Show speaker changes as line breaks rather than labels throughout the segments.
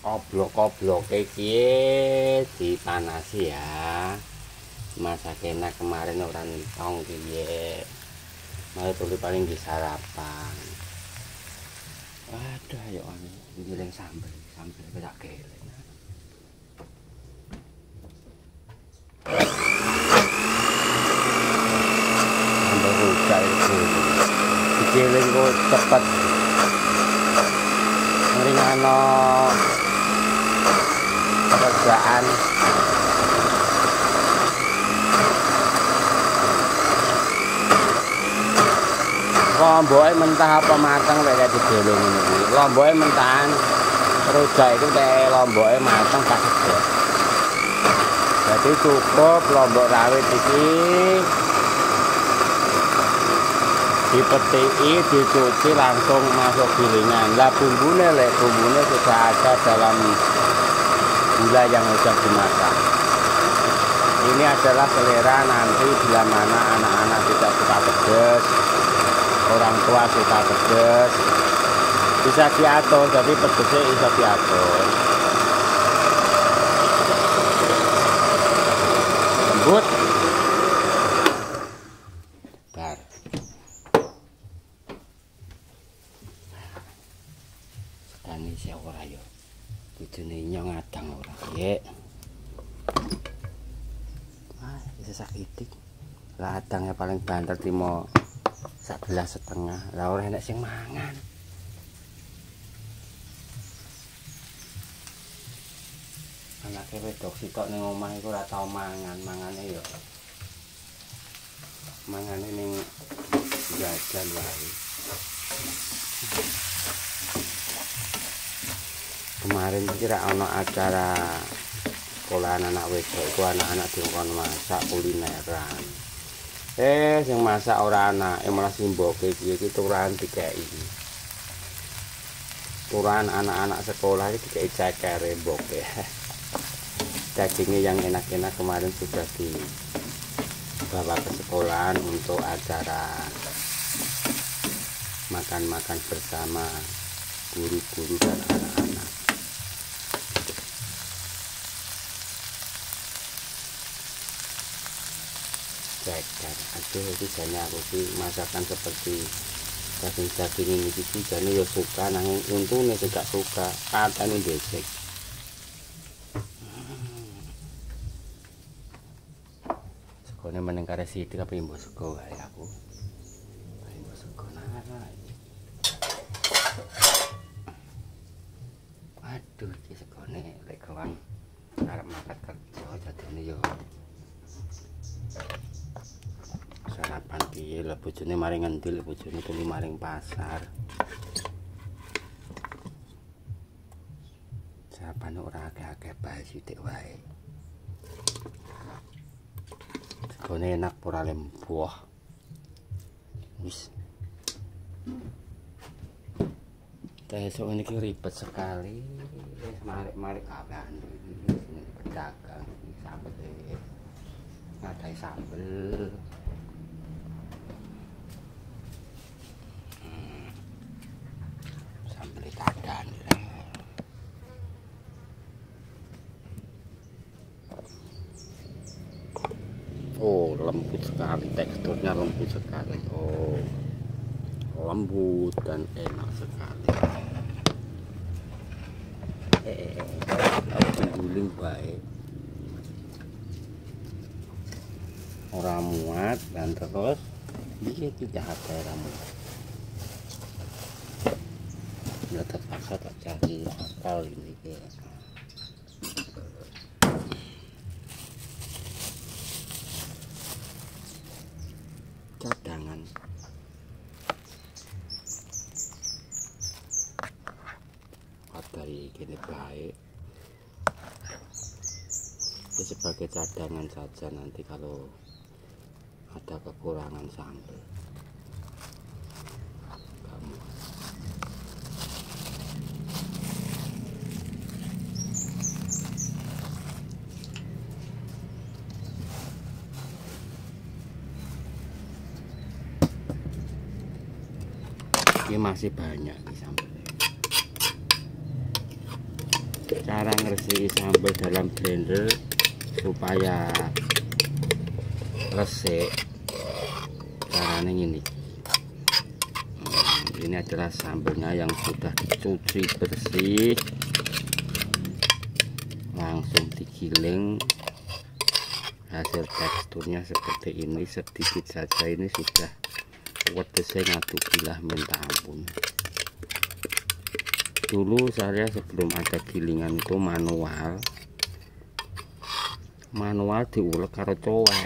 Oblok-oblok iki dipanasi ya. Masak enak kemarin orang tong piye. Malah tuli paling di sarapan. Waduh ayo anu ngiling sambel tak kele. Sambel rujak itu. Digiling kok cepet. Ngringano pekerjaan. Lomboke mentah apa mateng lek digelung ngene iki. Lomboke mentahan rujak itu teh lomboke mateng gak sedek. Jadi cukup lombok rawit iki dipetiki, dicuci langsung masuk gilingan. Lah bumbune sudah ada dalam gula yang sudah dimasak. Ini adalah selera nanti bila mana anak-anak tidak suka pedas, orang tua suka pedas, bisa diatur, jadi pedasnya bisa diatur. Lembut. Bar. Sekani saya ora yo. Bojone nyong adang ora, Yek. Bisa sakitik. Lah adangnya paling banter timo 11,5. Lah ora enek sing mangan. Anake wedok sitok ning omah iku ora tau mangan, mangane yo. Mangane ning jajan wae. Kemarin kira ana acara sekolahan anak wedok iku anak-anak dikon masak kulineran. Sing masak ora anake malah simboke iki turahan dikeki. Turahan anak-anak sekolah iki dikeki cekere mboke. Dagingnya yang enak-enak kemarin sudah dibawa ke sekolahan untuk acara makan-makan bersama guru-guru dan anak-anak. Ceker, aduh itu jane aku sih masakan seperti daging-daging ini sih jane ya suka nanging untune gak suka katane becek. Sekone meneng kare sithik apa mbok sego wae aku. Mbok sego nang. Aduh iki segone lek kawan arep makat kerja jadine yo sarapan piye lah bojone mari ngendi lek bojone tuli maring pasar. Sarapan ora akeh-akeh bae sithik wae. Segone enak ora lembuh. Wis. Esok ini ribet sekali. Malik-malik kabeh ini pedagang sambel ngadai sambel. Sambel kadan. Oh, lembut sekali, teksturnya lembut sekali. Oh, lembut dan enak sekali. Guling baik, orang muat dan terus dia tidak ada ramu. Nggak terpaksa tak cari akal ini ya. Cadangan. Dari gini baik. Ini sebagai cadangan saja nanti kalau ada kekurangan sambal. Kamu. Ini masih banyak nih sambalnya. sekarang resiki sambal dalam blender supaya resik. Caranya ini. Ini adalah sambalnya yang sudah dicuci bersih, langsung digiling. Hasil teksturnya seperti ini, sedikit saja ini sudah wedesnya ngadu gilah minta ampun. Dulu saya sebelum ada gilingan itu manual diulek karo cowek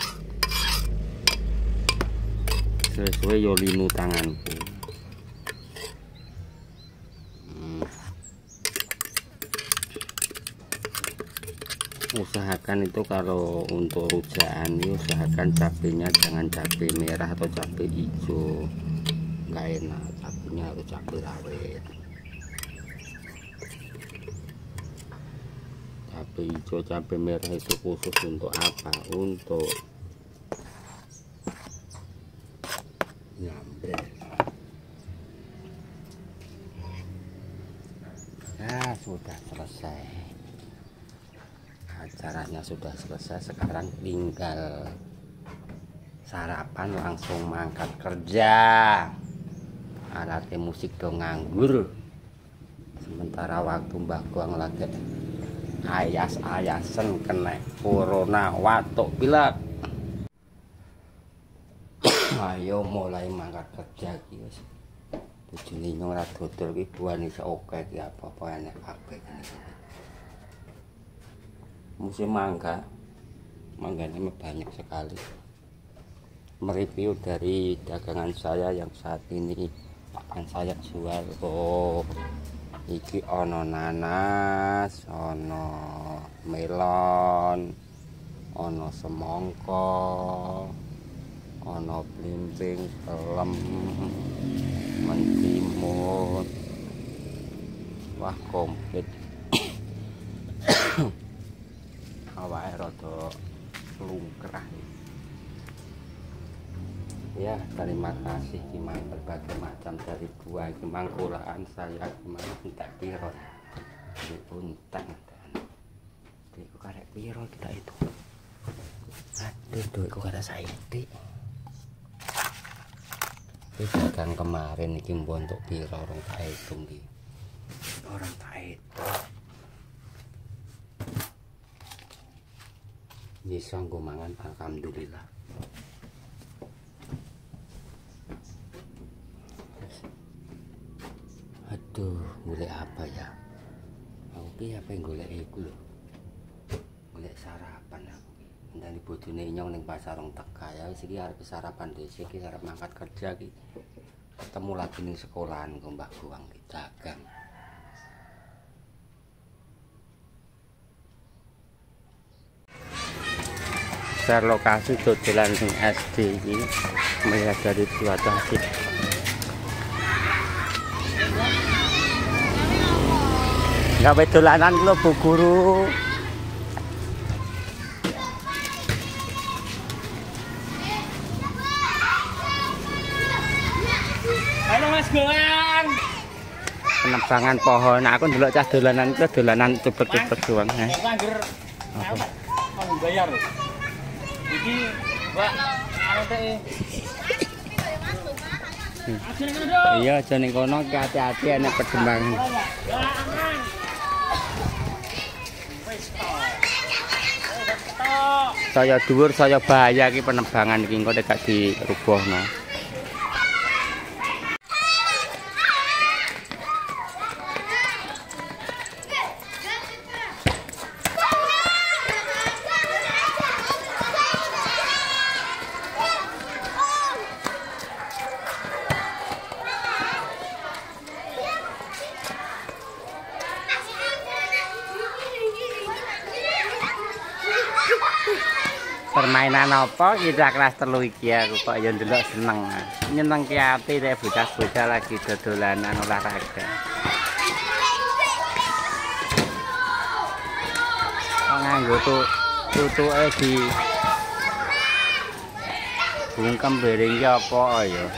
sesuai yolinu tanganku. Usahakan itu kalau untuk rujakan ini usahakan cabenya jangan cabai merah atau cabai hijau, nggak enak. Cabenya harus cabai rawit. Cabai hijau, cabai merah itu khusus untuk apa? Untuk nyambel. Nah, sudah selesai. Acaranya sudah selesai, sekarang tinggal sarapan langsung mangkat kerja. Alatnya musik dong nganggur, sementara waktu Mbah Goang lagi ayas-ayasen kena corona watuk pilek. Ayo mulai mangkat kerja guys. Bojone ora dodol ki buane oke ki apa-apa enek kabeh. Musim mangganya banyak sekali. Mereview dari dagangan saya yang saat ini akan saya jual. Oh, iki ono nanas, ono melon, ono semongko, ono blimbing, pelem, mentimun. Wah, komplit. Awake rada lungkrah. Ya, terima kasih Kimang berbagai macam dari buah Kimang kulaan saya kemana entek piro. Ini untang. Iku karek piro kita itu. Aduh, duitku kada saiki. Dagang kemarin iki mbontok piro orang tak hitung iki. Orang tak hitung. Bisa nggo mangan alhamdulillah. Aduh, golek apa ya? Aku ki apa yang golek iku lho. Golek sarapan aku. Ndani bojone nyong ning pasar Rong Teka ya wis iki arep sarapan dhisik iki arep mangkat kerja iki. Ketemu lagi ning sekolahan karo Mbah Goang ki dagang. Share lokasi dodolan sing SD ini melihat dari cuaca sih. Nggak dolanan lo Bu Guru. Halo Mas Goang. Penebangan pohon. Aku ndelok cah dolanan itu dolanan cepet-cepet doang. Apa? Mau bayar. Iki, Pak, iya, aja ning kono hati-hati enek pedembangan. Saya dhuwur, saya bahaya iki penebangan iki engko gak dirubuhno. Permainan apa kita kelas 3 iki aku kok ya ndelok seneng. Nyenengke ati rek bocah-bocah lagi dodolanan olahraga. Kok nganggo tutuke di bungkem bering ki apa ya.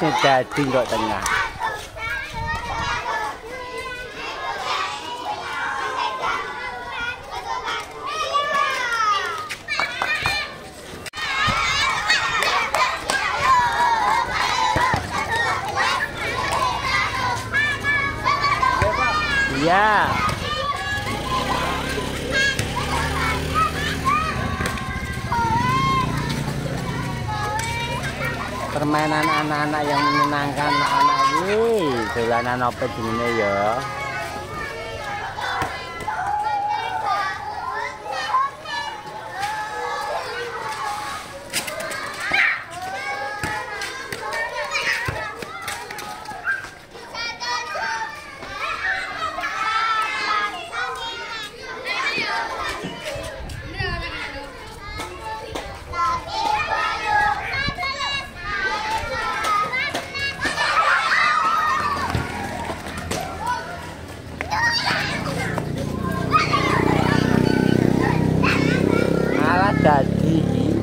sing dadi kok tengah. Iya. Permainan anak-anak yang menyenangkan anak ini. Dolanan apa jenenge ya? Dadi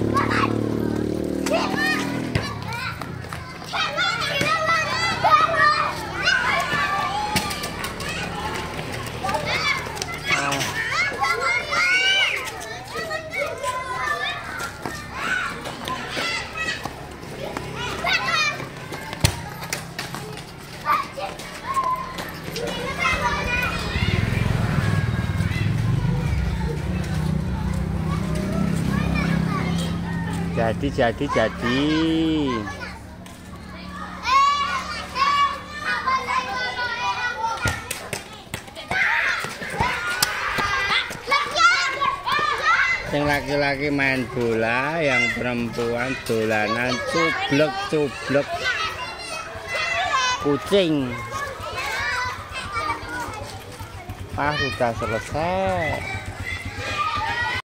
yang laki-laki main bola, yang perempuan dolanan cublek kucing. Sudah selesai.